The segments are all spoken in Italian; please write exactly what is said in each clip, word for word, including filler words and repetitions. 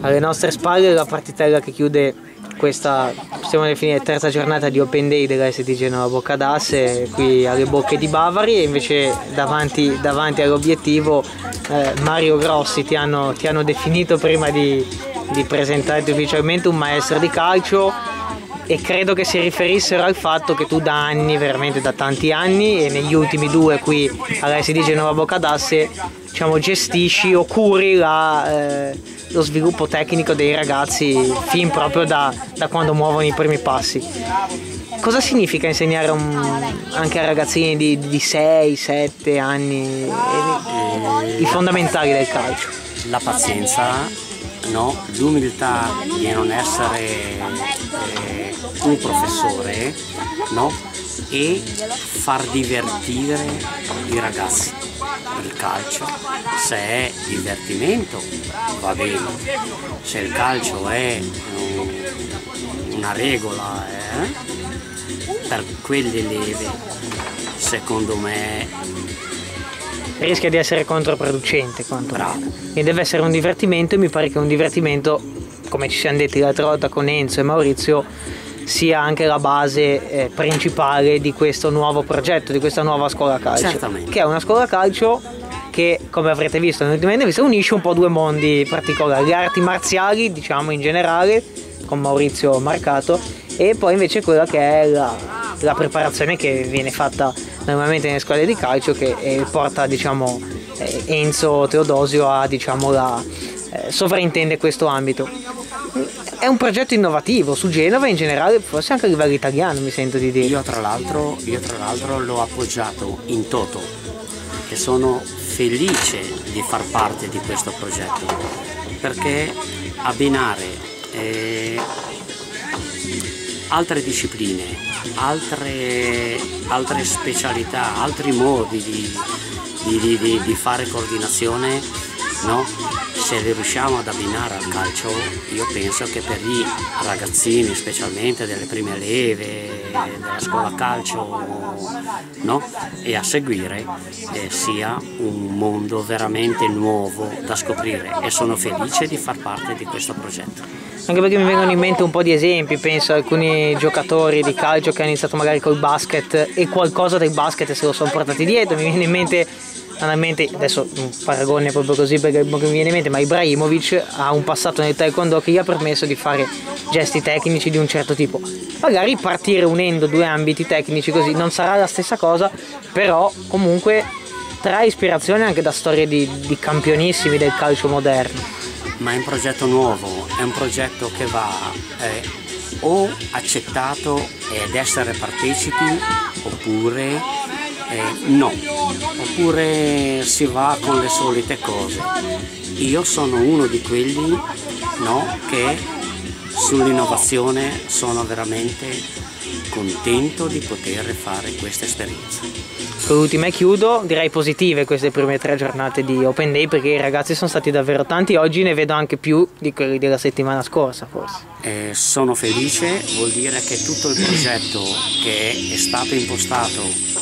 Alle nostre spalle la partitella che chiude questa, possiamo definire, terza giornata di Open Day della S D Genova Boccadasse, qui alle Bocche di Bavari, e invece davanti, davanti all'obiettivo eh, Mario Grossi ti hanno, ti hanno definito prima di, di presentarti ufficialmente un maestro di calcio, e credo che si riferissero al fatto che tu da anni, veramente da tanti anni, e negli ultimi due qui alla S D Genova Boccadasse, diciamo, gestisci o curi la, eh, lo sviluppo tecnico dei ragazzi fin proprio da, da quando muovono i primi passi. Cosa significa insegnare un, anche a ragazzini di, di sei sette anni eh, i fondamentali del calcio? La pazienza, no? L'umiltà di non essere eh, un professore, no? E far divertire i ragazzi. Il calcio, se è divertimento, va bene; se il calcio è um, una regola eh, per quelle leve, secondo me rischia di essere controproducente. E deve essere un divertimento, e mi pare che un divertimento, come ci siamo detti l'altra volta con Enzo e Maurizio, sia anche la base eh, principale di questo nuovo progetto, di questa nuova scuola calcio. Certamente. Che è una scuola calcio che, come avrete visto nell'ultima vista, unisce un po' due mondi particolari: le arti marziali, diciamo, in generale, con Maurizio marcato, e poi invece quella che è la, la preparazione che viene fatta normalmente nelle scuole di calcio, che eh, porta, diciamo, eh, Enzo Teodosio a, diciamo, la eh, sovrintende questo ambito. È un progetto innovativo su Genova in generale, forse anche a livello italiano, mi sento di dire. Io tra l'altro, io tra l'altro l'ho appoggiato in toto, e sono felice di far parte di questo progetto, perché abbinare eh, altre discipline, altre, altre specialità, altri modi di, di, di, di fare coordinazione, no? Se li riusciamo ad abbinare al calcio, io penso che per i ragazzini, specialmente delle prime leve, della scuola calcio, no? E a seguire, eh, sia un mondo veramente nuovo da scoprire, e sono felice di far parte di questo progetto. Anche perché mi vengono in mente un po' di esempi, penso a alcuni giocatori di calcio che hanno iniziato magari col basket e qualcosa del basket se lo sono portati dietro. Mi viene in mente, banalmente, adesso un paragone proprio così perché mi viene in mente, ma Ibrahimovic ha un passato nel taekwondo che gli ha permesso di fare gesti tecnici di un certo tipo. Magari partire unendo due ambiti tecnici così non sarà la stessa cosa, però comunque trae ispirazione anche da storie di, di campionissimi del calcio moderno. Ma è un progetto nuovo, è un progetto che va eh, o accettato ed essere partecipi, oppure eh, no, oppure si va con le solite cose. Io sono uno di quelli, no, che sull'innovazione sono veramente contento di poter fare questa esperienza. Con l'ultima e chiudo, direi positive queste prime tre giornate di Open Day, perché i ragazzi sono stati davvero tanti. Oggi ne vedo anche più di quelli della settimana scorsa, forse. Eh, sono felice, vuol dire che tutto il progetto che è stato impostato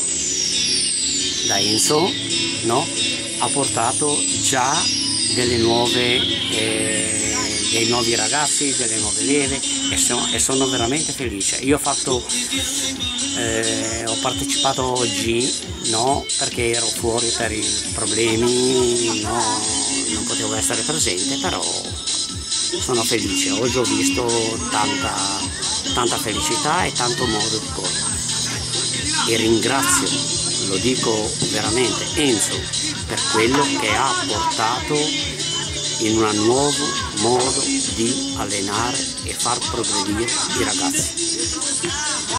da Enzo, no, ha portato già delle nuove, eh, dei nuovi ragazzi, delle nuove leve, e, so, e sono veramente felice. Io ho fatto, eh, ho partecipato oggi, no, perché ero fuori per i problemi, no, non potevo essere presente, però sono felice. Oggi ho visto tanta, tanta felicità e tanto modo di correre, e ringrazio, lo dico veramente, Enzo, per quello che ha portato in un nuovo modo di allenare e far progredire i ragazzi.